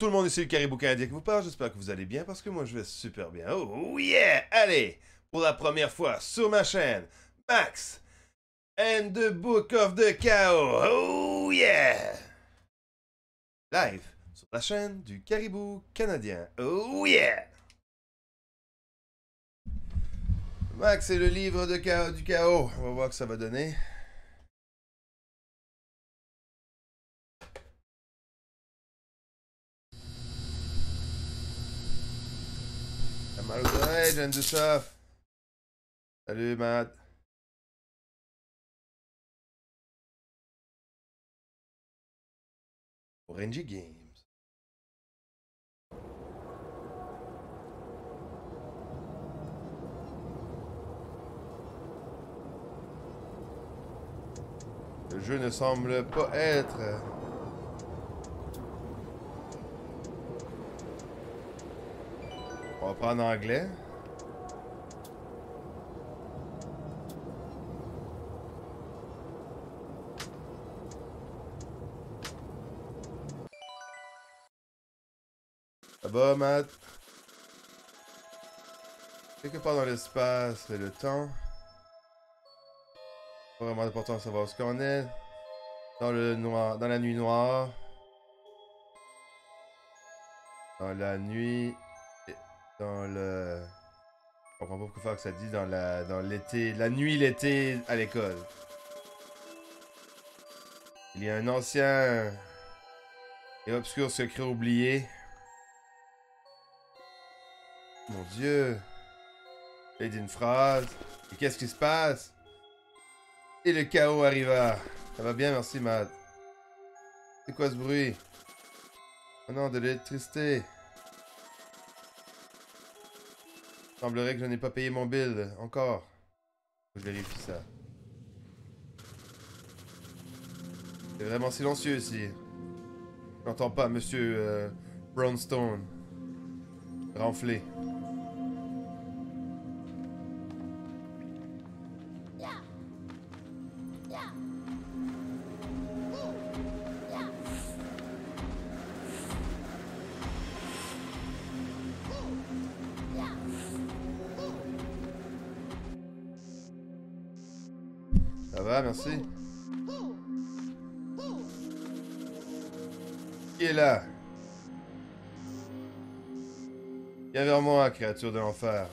tout le monde ici, le Caribou Canadien qui vous parle. J'espère que vous allez bien parce que moi je vais super bien. Oh yeah! Allez! Pour la première fois sur ma chaîne, Max and the Book of the Chaos. Oh yeah! Live sur la chaîne du Caribou Canadien. Oh yeah! Max et le livre de du chaos. On va voir ce que ça va donner. T'as mal aux oreilles, Jeanne Dussoff. Salut, Matt. Orange Games. Le jeu ne semble pas être... On va prendre en anglais. Ça va, Matt? Quelque part dans l'espace et le temps. Pas vraiment important de savoir ce qu'on est. Dans le noir, dans la nuit noire. Dans la nuit. Dans le... Je comprends pas pourquoi que ça dit dans l'été. La nuit, l'été à l'école. Il y a un ancien et obscur secret oublié. Mon Dieu. Il dit une phrase. Et qu'est-ce qui se passe? Et le chaos arriva. Ça va bien, merci, Matt. C'est quoi ce bruit? Oh non, de l'électricité. Il semblerait que je n'ai pas payé mon bill. Encore. Faut que je vérifie ça. C'est vraiment silencieux ici. Je n'entends pas Monsieur Brownstone ronfler. Ça va, merci. Qui est là? Viens vers moi, créature de l'enfer.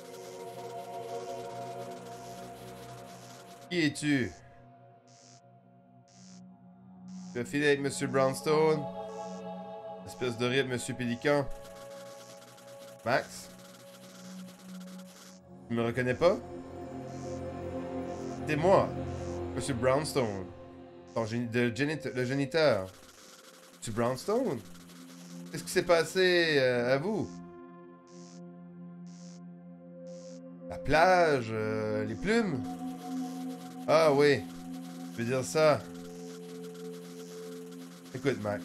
Qui es-tu? Tu as filé avec Monsieur Brownstone? Espèce de rire, Monsieur Pélican. Max? Tu me reconnais pas? C'est moi, Monsieur Brownstone. Le géniteur. Monsieur Brownstone? Qu'est-ce qui s'est passé à vous? La plage, les plumes? Ah oui, je veux dire ça. Écoute, Max.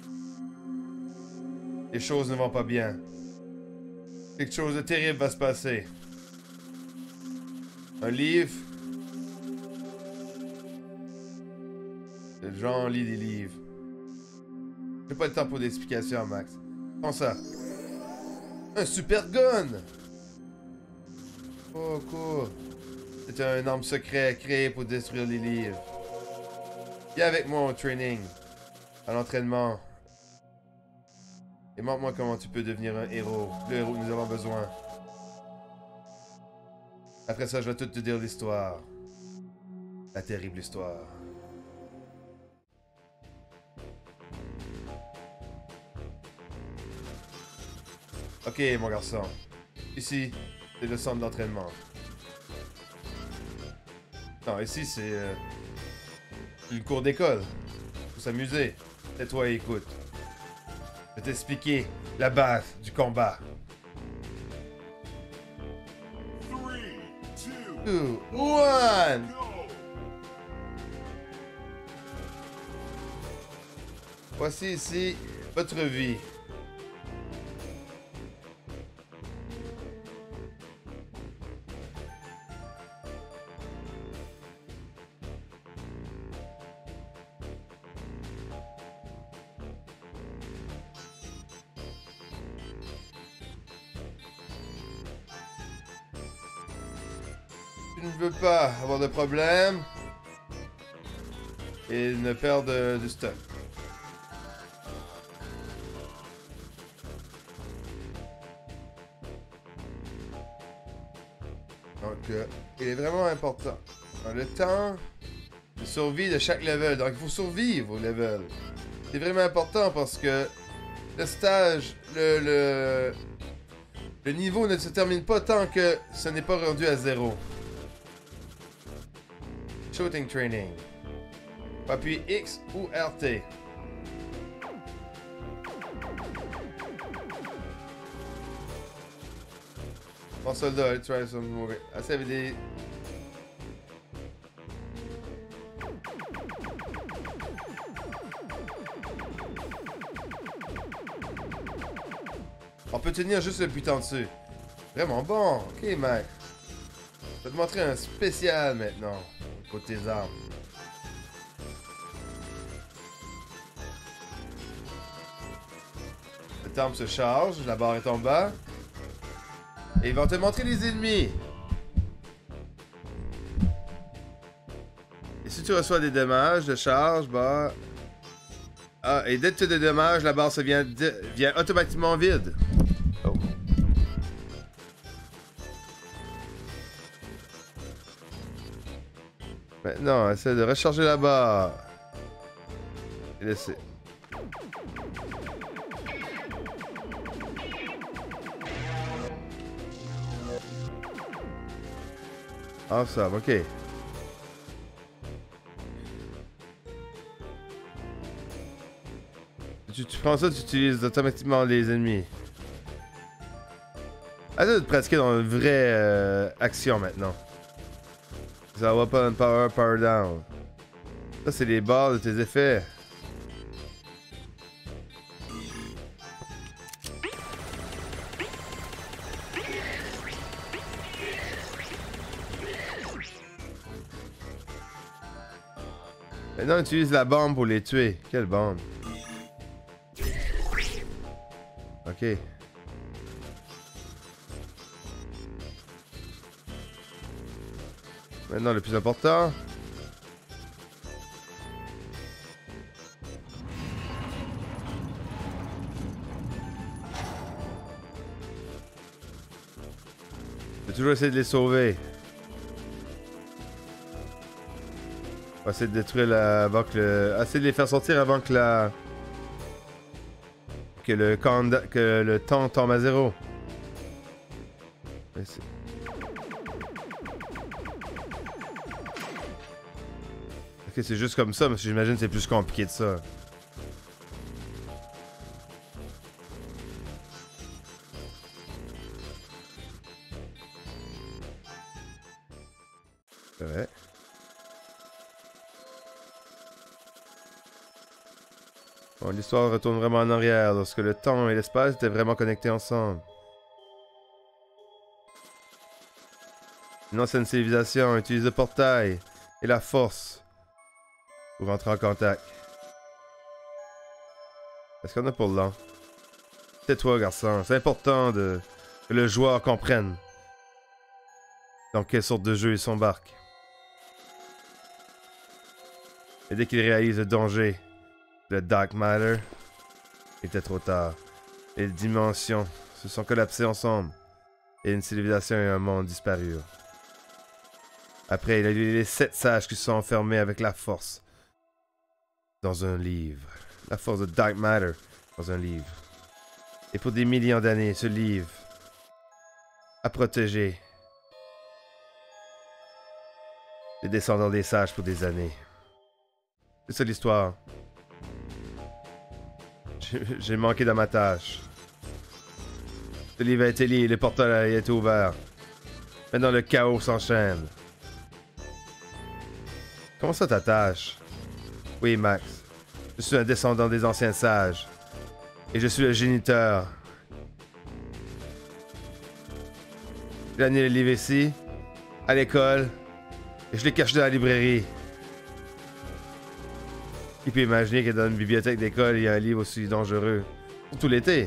Les choses ne vont pas bien. Quelque chose de terrible va se passer. Un livre. Les gens lisent des livres. J'ai pas le temps pour des explications, Max. Prends ça. Un super gun! Oh, cool. C'est un arme secret créé pour détruire les livres. Viens avec moi au training. À l'entraînement. Et montre-moi comment tu peux devenir un héros. Le héros que nous avons besoin. Après ça, je vais tout te dire l'histoire. La terrible histoire. Ok, mon garçon. Ici, c'est le centre d'entraînement. Non, ici, c'est une cour d'école. Faut s'amuser. Tais-toi et écoute. Je vais t'expliquer la base du combat. 3, 2, 1. Voici ici votre vie. ne veut pas avoir de problème et ne perdre du stock. Donc, il est vraiment important. Le temps de survie de chaque level. Donc, il faut survivre au level. C'est vraiment important parce que le stage, le niveau ne se termine pas tant que ce n'est pas rendu à 0. Shooting Training. Appuie X ou RT. Bon soldat, let's try some more. Assez avec des... On peut tenir juste le putain dessus. Vraiment bon. Ok, mec. Je vais te montrer un spécial maintenant. Pour tes armes. Cette arme se charge. La barre est en bas. Et ils vont te montrer les ennemis. Et si tu reçois des dommages de charge, bah... Ah, et dès que tu as des dommages, la barre se vient automatiquement vide. Oh. Maintenant, essaie de recharger la barre. Et laisser. Awesome, ok. Tu prends ça, tu utilises automatiquement les ennemis. Essaie de te pratiquer dans une vraie action maintenant. Ça va pas un power down. Ça, c'est les barres de tes effets. Maintenant, utilise la bombe pour les tuer. Quelle bombe? Ok. Maintenant, le plus important. Je vais toujours essayer de les sauver. On va essayer de détruire la... avant que le... Essayer de les faire sortir avant que la... Que le temps tombe à 0. Ok, c'est juste comme ça, mais j'imagine que c'est plus compliqué de ça. C'est vrai. Bon, l'histoire retourne vraiment en arrière lorsque le temps et l'espace étaient vraiment connectés ensemble. Une ancienne civilisation utilise le portail et la force pour rentrer en contact. Est-ce qu'on a pour le long? Tais-toi, garçon. C'est important que le joueur comprenne dans quelle sorte de jeu il s'embarque. Et dès qu'il réalise le danger, le Dark Matter, il était trop tard. Les dimensions se sont collapsées ensemble et une civilisation et un monde disparurent. Après, il a eu les 7 sages qui se sont enfermés avec la force dans un livre. La force de Dark Matter dans un livre. Et pour des millions d'années, ce livre a protégé les descendants des sages pour des années. C'est ça l'histoire. J'ai manqué dans ma tâche. Ce livre a été lié, le portail a été ouvert. Maintenant le chaos s'enchaîne. Comment ça ta tâche? Oui, Max. Je suis un descendant des anciens sages. Et je suis le géniteur. J'ai amené le livre ici, à l'école, et je l'ai caché dans la librairie. Qui peut imaginer que dans une bibliothèque d'école, il y a un livre aussi dangereux? Surtout l'été.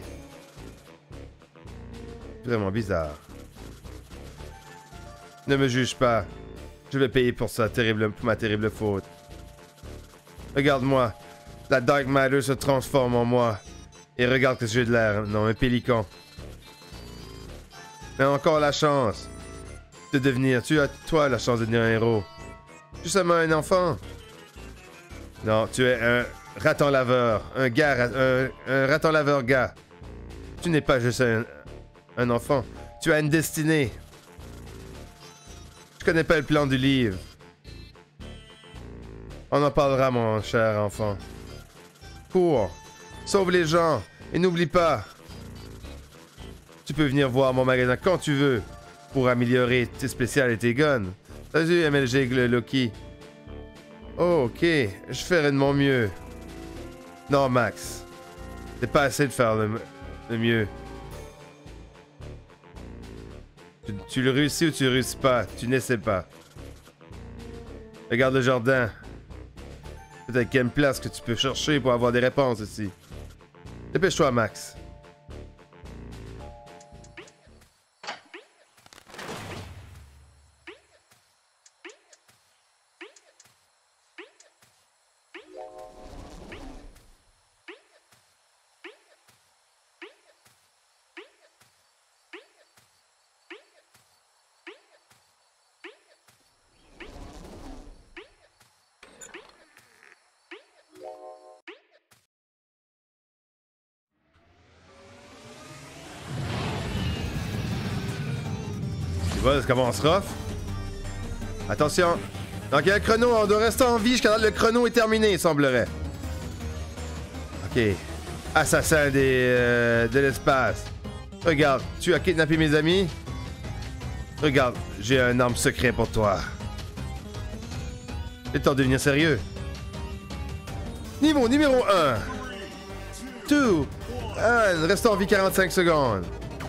Vraiment bizarre. Ne me juge pas. Je vais payer pour ça, pour ma terrible faute. Regarde-moi. La Dark Matter se transforme en moi. Et regarde que j'ai de l'air. Non, un pélican. Mais encore la chance de devenir... Tu as, toi, la chance de devenir un héros. Je suis seulement un enfant. Non, tu es un raton laveur. Un gars... Un raton laveur gars. Tu n'es pas juste un enfant. Tu as une destinée. Je connais pas le plan du livre. On en parlera, mon cher enfant. Cours. Sauve les gens. Et n'oublie pas. Tu peux venir voir mon magasin quand tu veux. Pour améliorer tes spéciales et tes guns. Salut, MLG Loki. Oh, ok. Je ferai de mon mieux. Non, Max. C'est pas assez de faire le mieux. Tu le réussis ou tu le réussis pas. Tu n'essaies pas. Regarde le jardin. Peut-être qu'il y a une place que tu peux chercher pour avoir des réponses ici. Dépêche-toi, Max. Ça commence rough. Attention. Donc il y a le chrono, on doit rester en vie jusqu'à le chrono est terminé, il semblerait. Ok. Assassin de l'espace. Regarde, tu as kidnappé mes amis. Regarde, j'ai un arme secret pour toi. C'est temps de devenir sérieux. Niveau numéro 1. 2. 1. Reste en vie 45 secondes.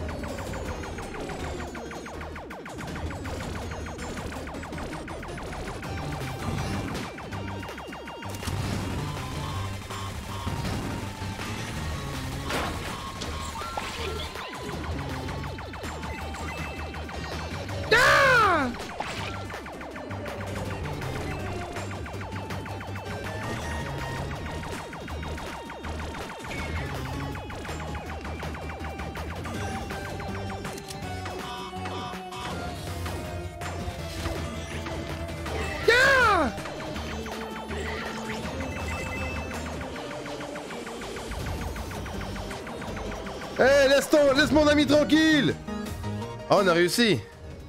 Hey, laisse mon ami tranquille! Oh, on a réussi!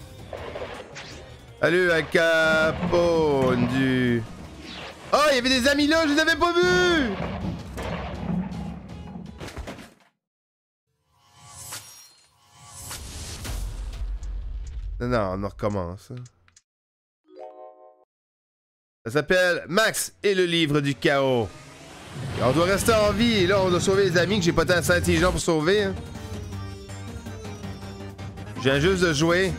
Salut, à Capondu! Oh, il y avait des amis là, je les avais pas vus! Non, on recommence. Ça s'appelle Max et le livre du chaos. Et on doit rester en vie et là on doit sauver les amis que j'ai pas tant assez intelligent pour sauver. Hein. Je viens juste de jouer.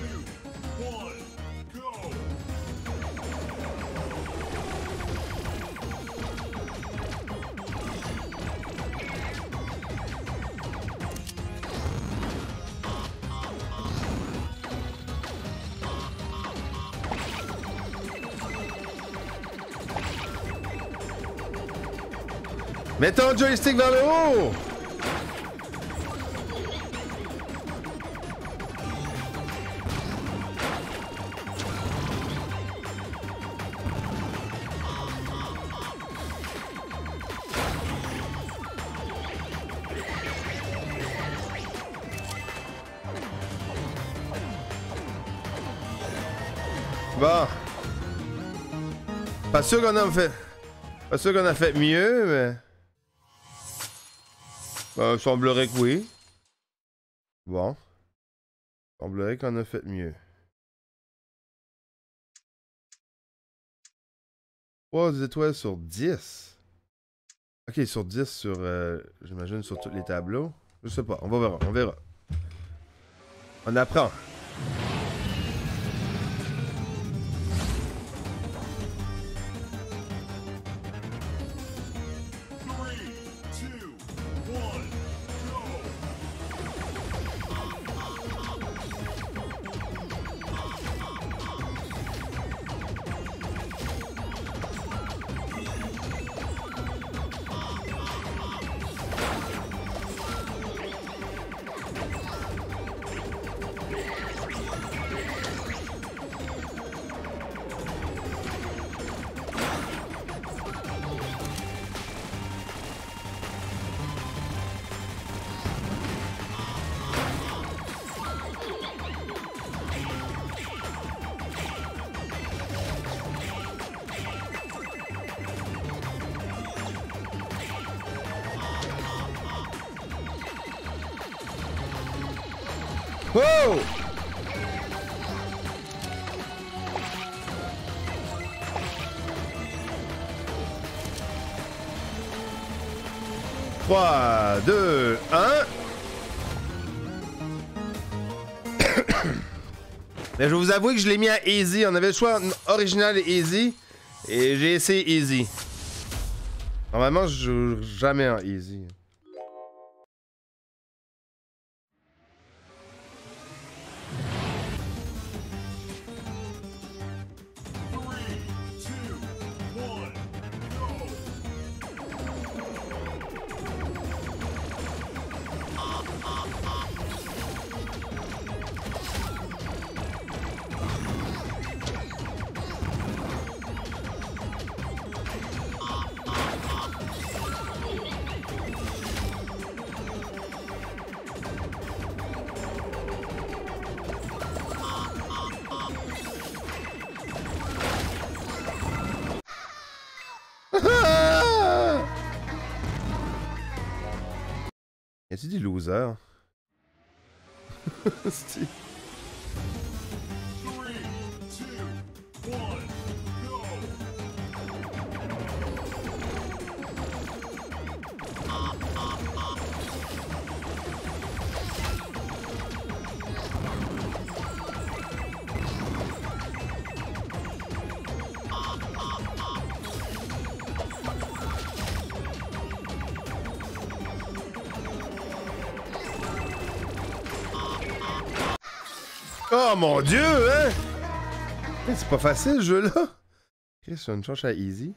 Mets ton joystick vers le haut! Bon. Pas sûr qu'on a fait... Pas sûr qu'on a fait mieux, mais... Il semblerait que oui. Bon. Il semblerait qu'on a fait mieux. 3 étoiles sur 10. Ok, sur 10 sur... j'imagine sur tous les tableaux. Je sais pas, on va voir, on verra. On apprend. Wow! Trois, deux, un. Mais je vais vous avouer que je l'ai mis à easy. On avait le choix original et easy. Et j'ai essayé easy. Normalement, je joue jamais en easy. Y a-tu des losers? C'est... Oh mon dieu, hein? C'est pas facile ce jeu-là. Ok, c'est une chance à easy.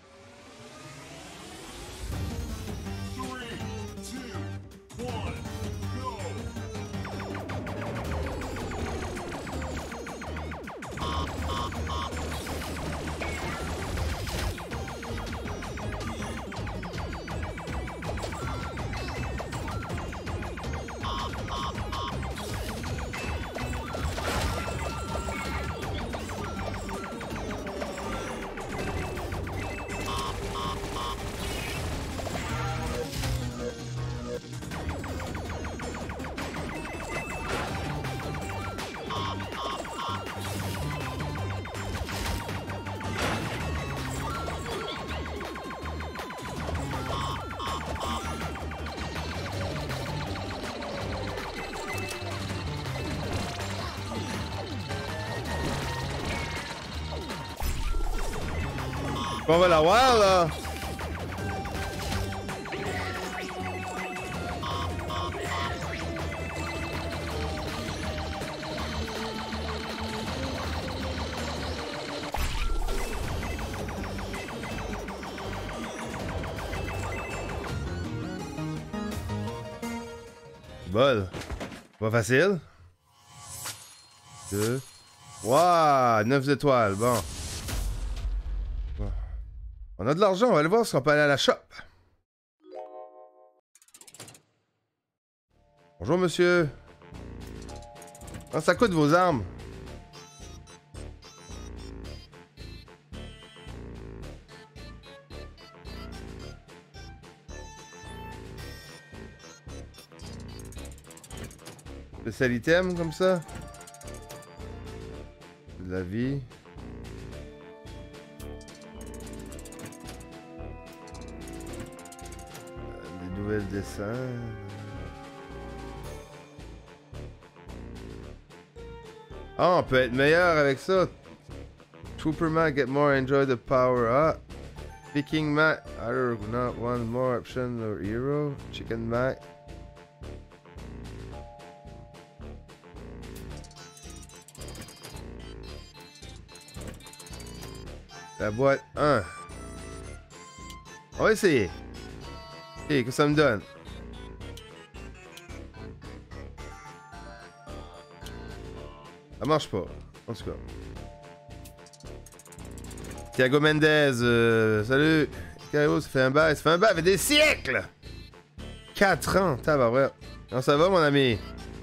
On va l'avoir là. Bol. Pas facile. 2. Waouh, 9 étoiles, bon. On a de l'argent, on va aller voir si on peut aller à la shop. Bonjour monsieur. Comment ça coûte vos armes? Spécial item comme ça? De la vie. Nouvelle dessin. Ah, on peut être meilleur avec ça. Trooper Mac, get more, enjoy the power. Ah. Viking Mac, either not one more option or hero. Chicken Mac. La boîte 1. On va essayer. Ok, qu'est-ce que ça me donne? Ça marche pas, en tout cas. Thiago Mendes, salut! Caio, ça fait un bail, ça fait des siècles! 4 ans, tabarouette. Comment ça va, mon ami?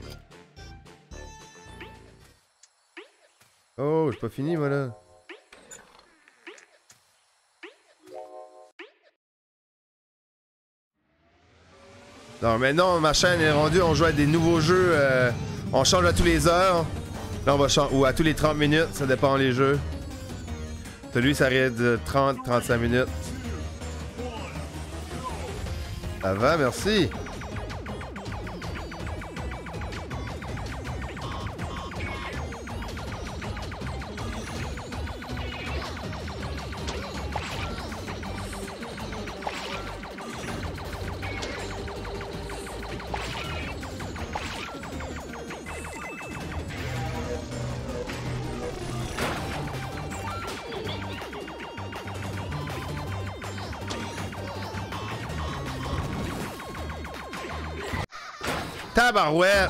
Oh, j'ai pas fini, moi, là. Non, mais non, ma chaîne est rendue, on joue à des nouveaux jeux On change à tous les heures. Là, on va changer. Ou à tous les 30 minutes, ça dépend les jeux. Celui, ça arrête de 30-35 minutes. Ça va, merci. Tabarouette!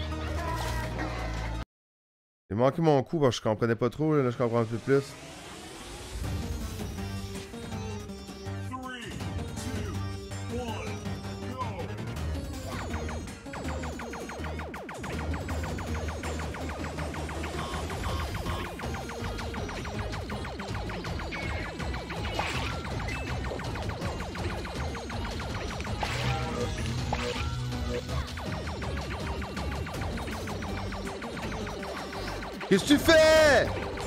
J'ai manqué mon coup parce que je comprenais pas trop, là je comprends un peu plus. Qu'est-ce que tu fais?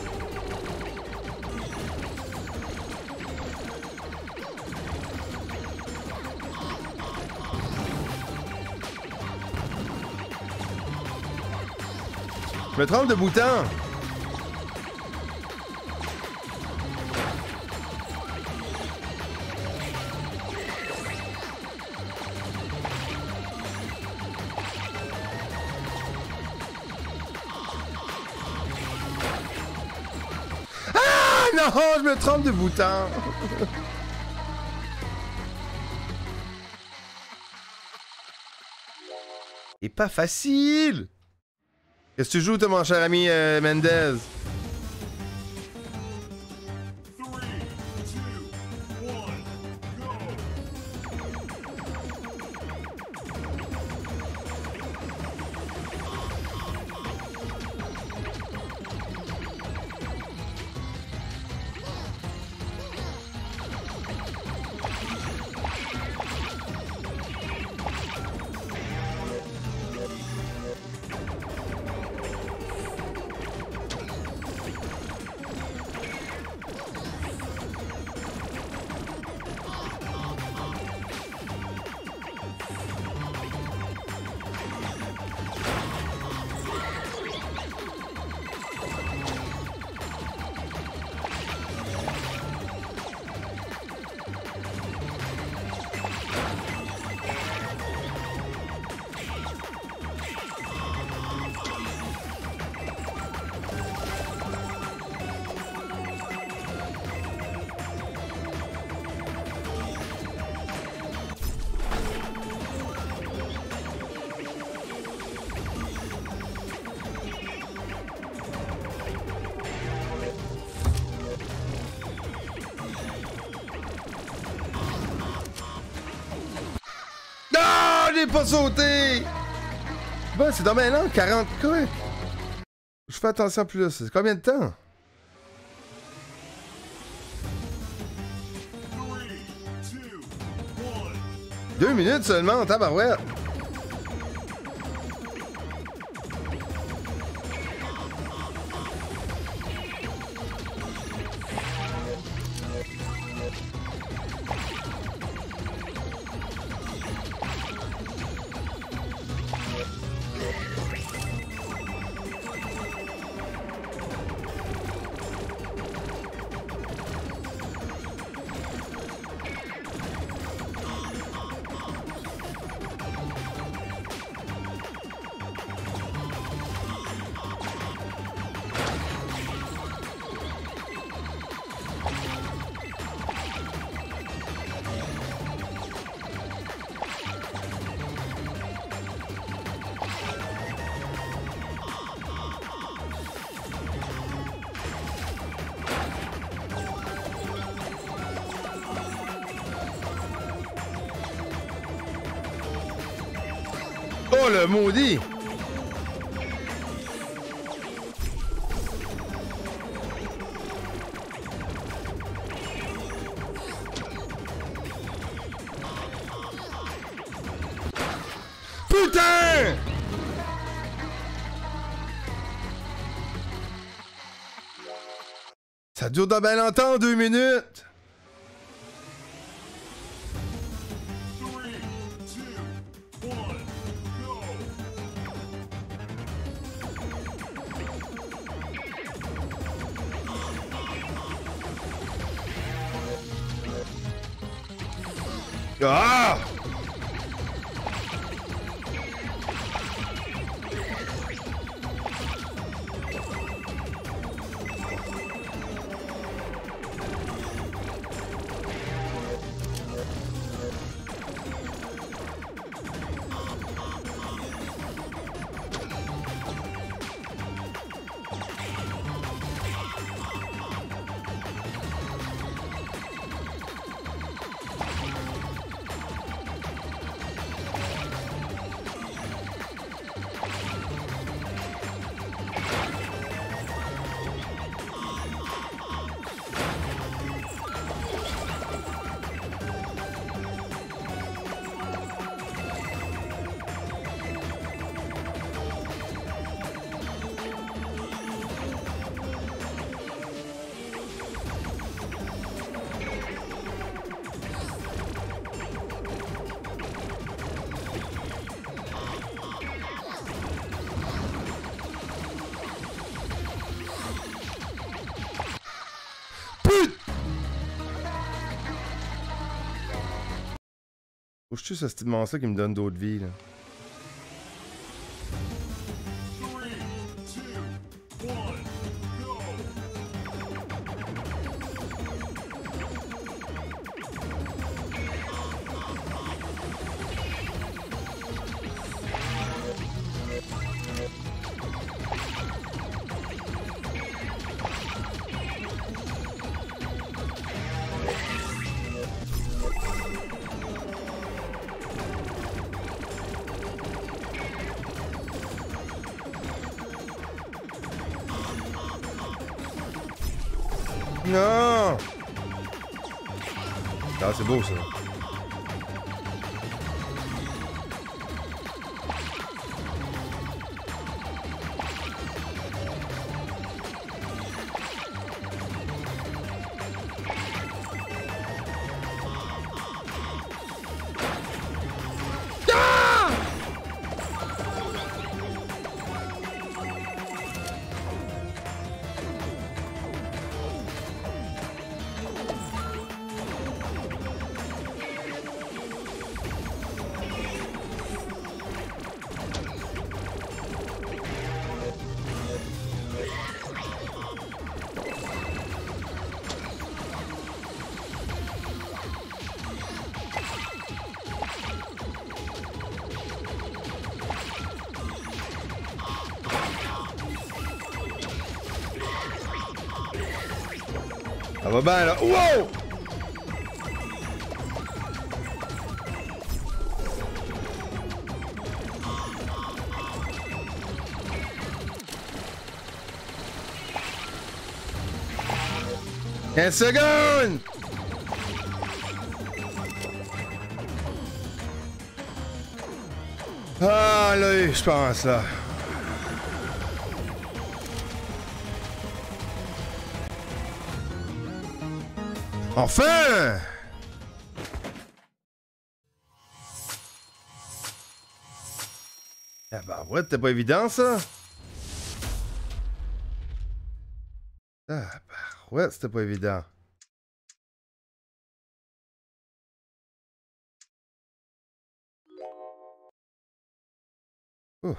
Je me trompe de bouton. Non, je me trompe de bouton. Et pas facile. Qu'est-ce que tu joues, toi, mon cher ami Mendez? J'ai pas sauté! Bon, c'est dans maintenant 40 quoi? Je fais attention plus. C'est combien de temps? 2 minutes seulement, tabarouette! Oh le maudit! Putain! Ça dure dans bien longtemps, 2 minutes! Ah! Faut que je tue ce petit monstre qui me donne d'autres vies, là. Non! Ah, c'est beau, ça. Ça va bien, là. Wow! Quinze secondes! Ah, là, je pense, là. Enfin! Ah bah ouais, c'était pas évident, ça. Ah bah ouais, c'était pas évident. Ouf.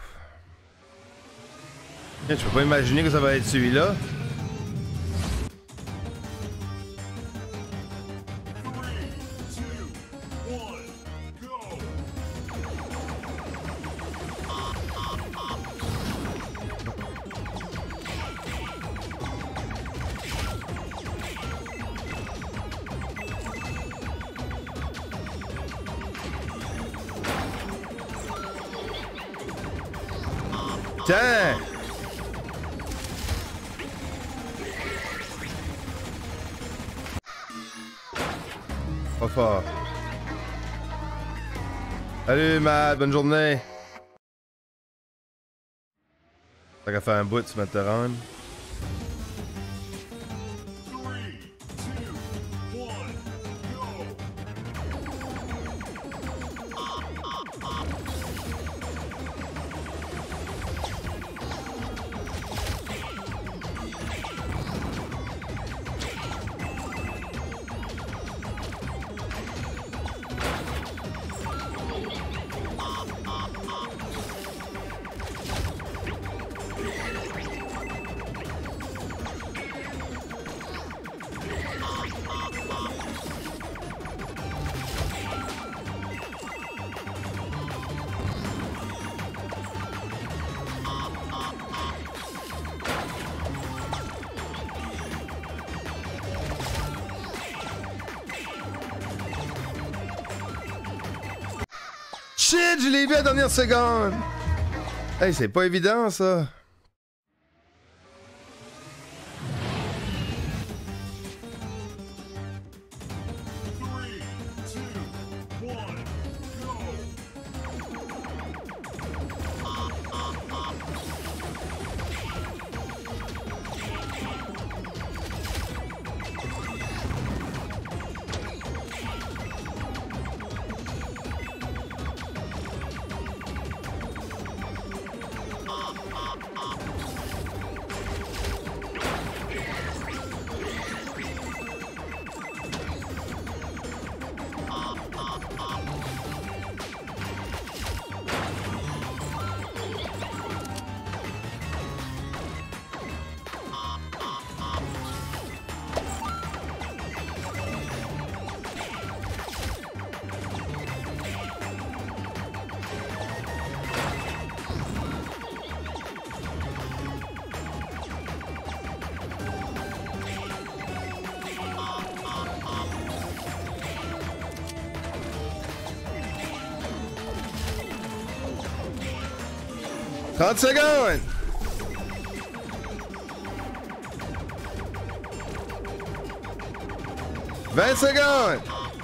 Je peux pas imaginer que ça va être celui-là. Tiens! Pas fort. Salut Matt, bonne journée. T'as qu'à faire un bout, tu vas te rendre. shit, je l'ai vu à la dernière seconde! Hey, c'est pas évident, ça. Trente secondes! Vingt secondes!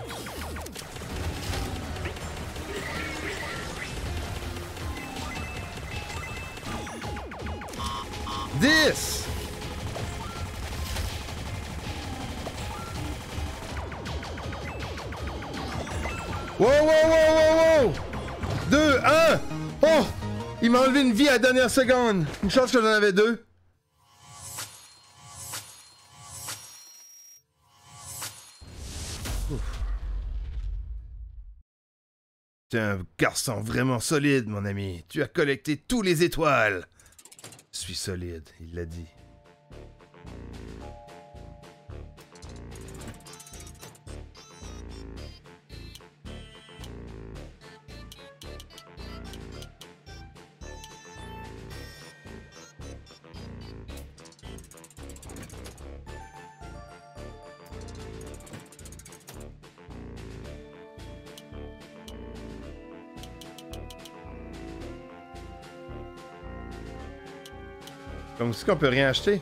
10! Wow, wow, wow, wow, wow! 2, 1! Oh! Il m'a enlevé une vie à la dernière seconde. Une chance que j'en avais 2. Tu es un garçon vraiment solide, mon ami. Tu as collecté tous les étoiles. Je suis solide, il l'a dit. Comme si qu'on peut rien acheter.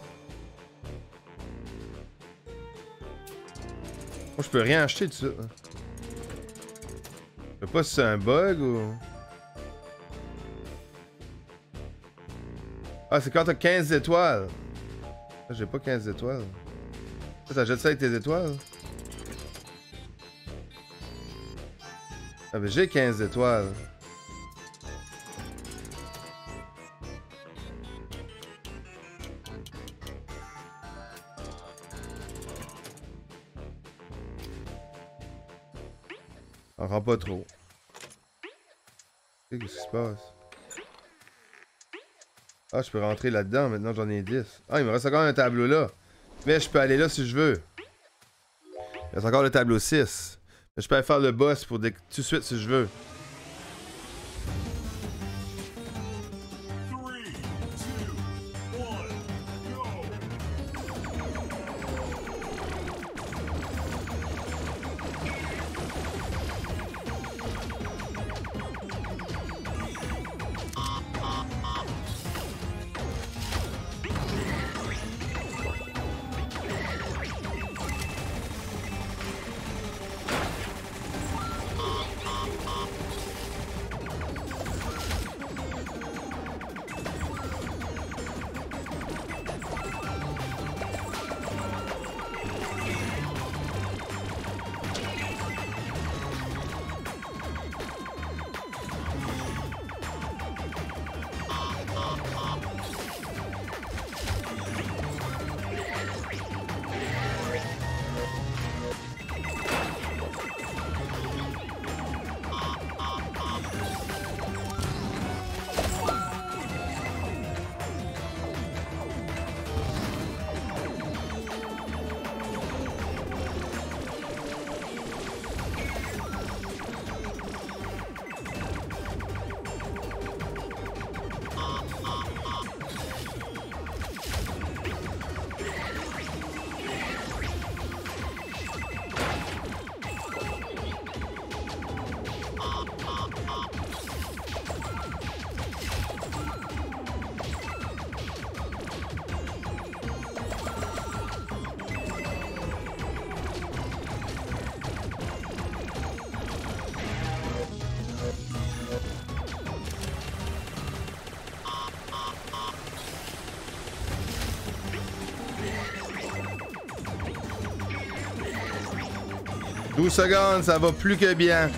Moi, je peux rien acheter de ça. Je sais pas si c'est un bug ou... Ah, c'est quand t'as 15 étoiles. J'ai pas 15 étoiles. T'achètes ça avec tes étoiles? Ah, ben j'ai 15 étoiles. On rend pas trop. Qu'est-ce qui se passe? Ah, je peux rentrer là-dedans. Maintenant, j'en ai 10. Ah, il me reste encore un tableau là. Mais je peux aller là si je veux. Il reste encore le tableau 6. Mais je peux aller faire le boss pour tout de suite si je veux. 12 secondes, ça va plus que bien.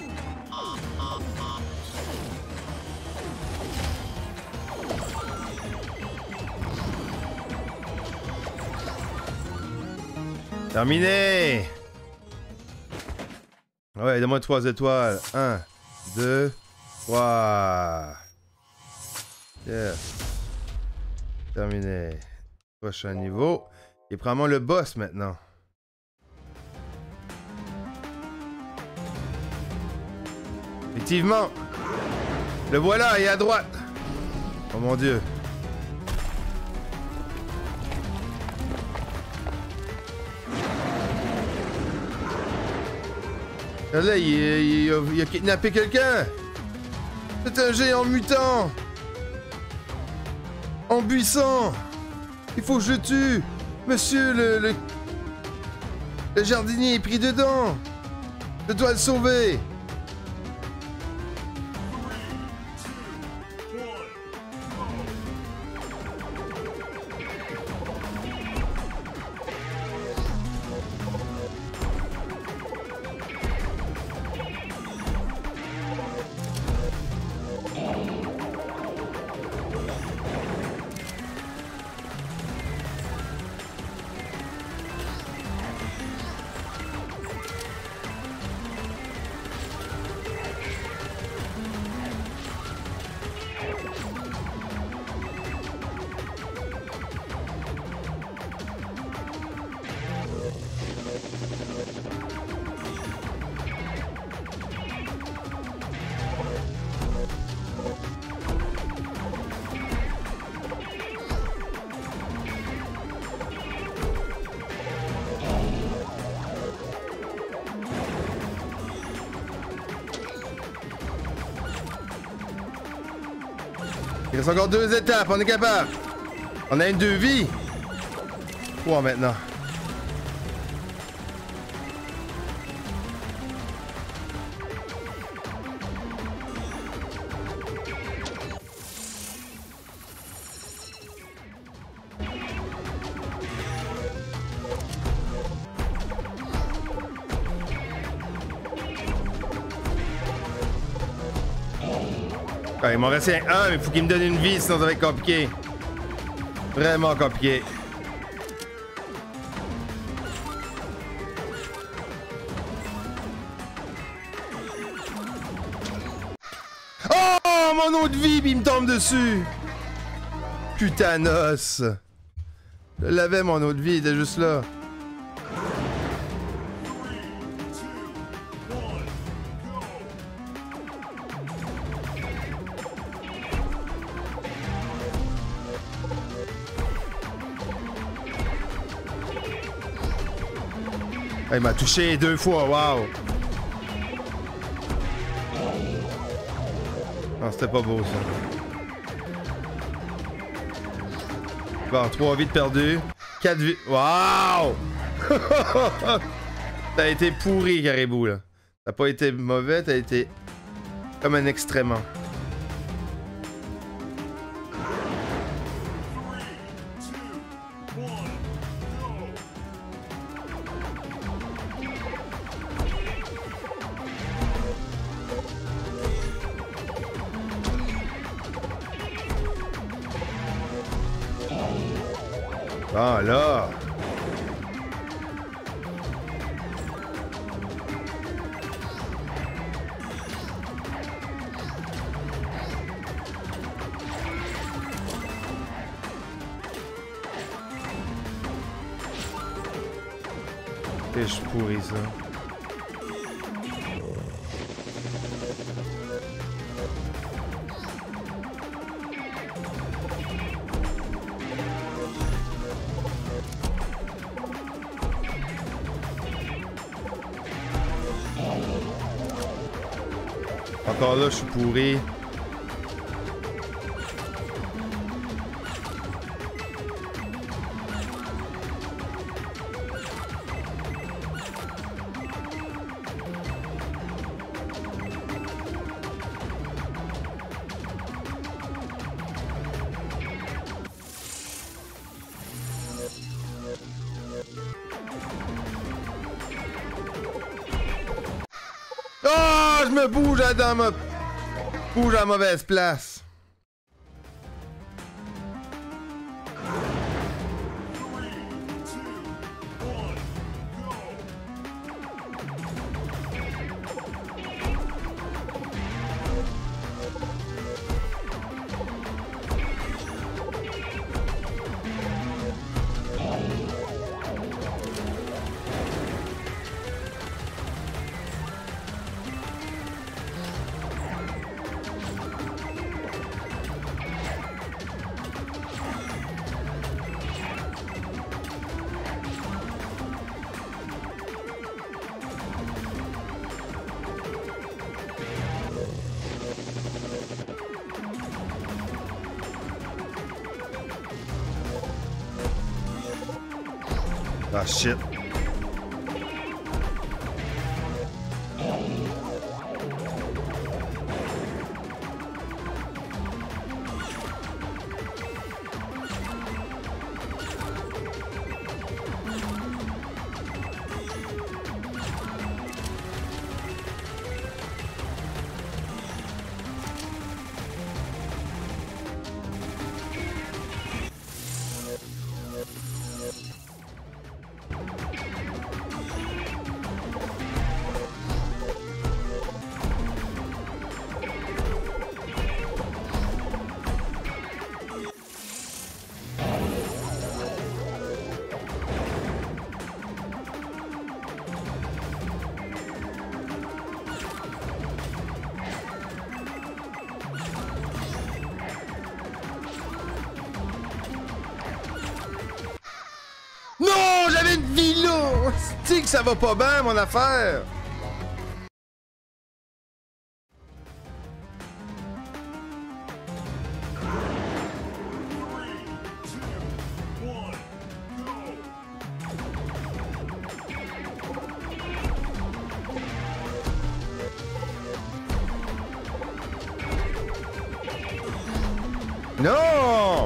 Terminé! Ouais, donne-moi 3 étoiles. 1, 2, 3. Yes. Terminé. Prochain niveau. Et prends-moi le boss maintenant. Effectivement. Le voilà, il est à droite. Oh mon Dieu. Là, il a kidnappé quelqu'un. C'est un géant mutant. En buisson. Il faut que je tue. Monsieur le jardinier est pris dedans. Je dois le sauver. Il reste encore 2 étapes, on est capable. On a une 2 vies. 3 maintenant. Ouais, il m'en reste un, mais il faut qu'il me donne une vie, sinon ça va être compliqué. Vraiment compliqué. Oh, mon autre vie, puis il me tombe dessus. Putanos. Je l'avais, mon autre vie, il était juste là. Il m'a touché 2 fois, waouh! Non, c'était pas beau ça. Bon, 3 vies de perdues. 4 vies. Waouh! T'as été pourri, Caribou, là. T'as pas été mauvais, t'as été comme un extrémement. Ah là! Et je pourris ça. Encore là, je suis pourri. je me bouge dans ma... Bouge à la mauvaise place. Ah, shit. Non, j'avais une vie là! C'est que ça va pas bien, mon affaire! Non!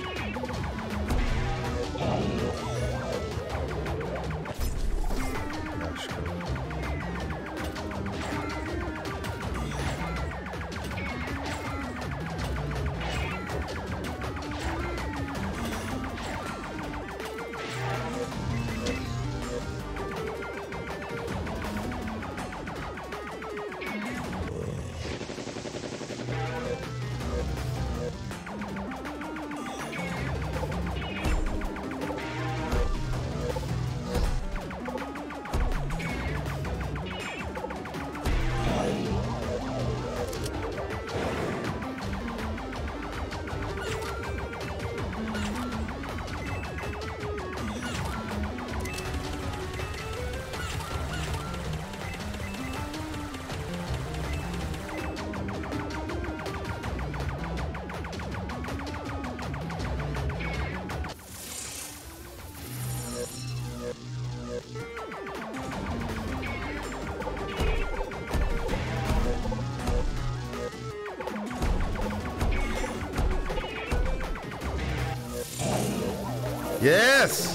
Yes!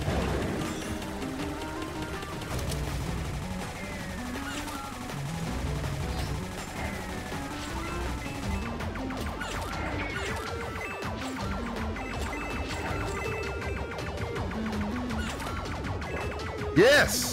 Yes!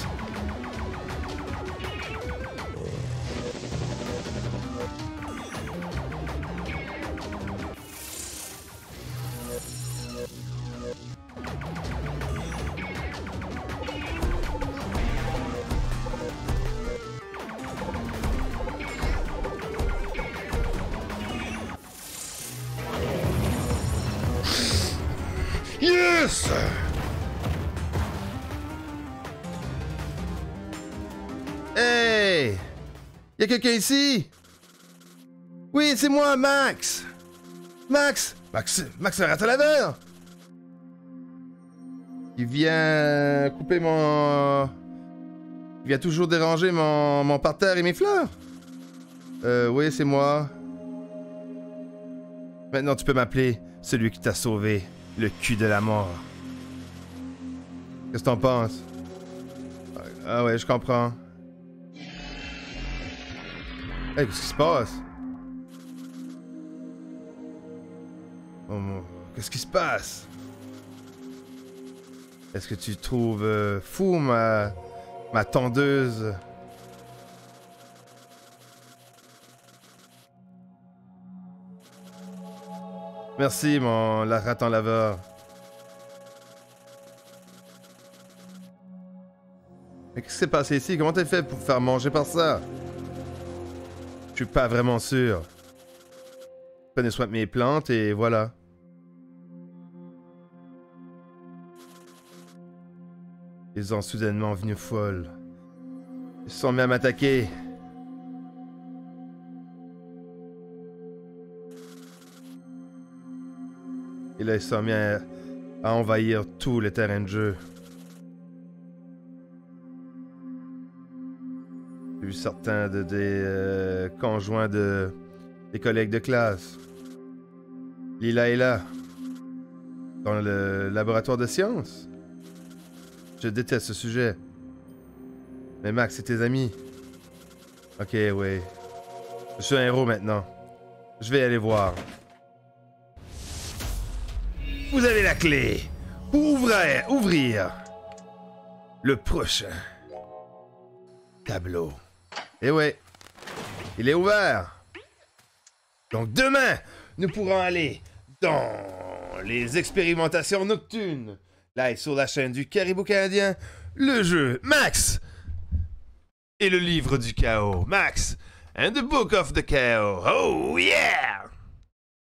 Yes! Hey! Y'a quelqu'un ici? Oui, c'est moi, Max! Max, le rat à laveur! Il vient couper mon... Il vient toujours déranger mon parterre et mes fleurs. Oui, c'est moi. Maintenant, tu peux m'appeler celui qui t'a sauvé, le cul de la mort. Qu'est-ce que t'en penses? Ah ouais, je comprends. Hey, qu'est-ce qui se passe? Oh, qu'est-ce qui se passe? Est-ce que tu trouves fou ma tondeuse? Merci, mon raton laveur. Mais qu'est-ce qui s'est passé ici? Comment t'as fait pour faire manger par ça? Je suis pas vraiment sûr. Prenez soin de mes plantes et voilà. Ils ont soudainement venu folles. Ils se sont mis à m'attaquer. Et là, ils se sont mis à envahir tout le terrain de jeu. J'ai vu certains des conjoints des collègues de classe. Lila est là. Dans le laboratoire de sciences. Je déteste ce sujet. Mais Max, c'est tes amis. Ok, oui. Je suis un héros maintenant. Je vais aller voir. Vous avez la clé pour ouvrir le prochain tableau. Et ouais, il est ouvert. Donc demain, nous pourrons aller dans les expérimentations nocturnes. Live sur la chaîne du Caribou Canadien, le jeu Max et le livre du chaos. Max and the Book of the Chaos. Oh yeah!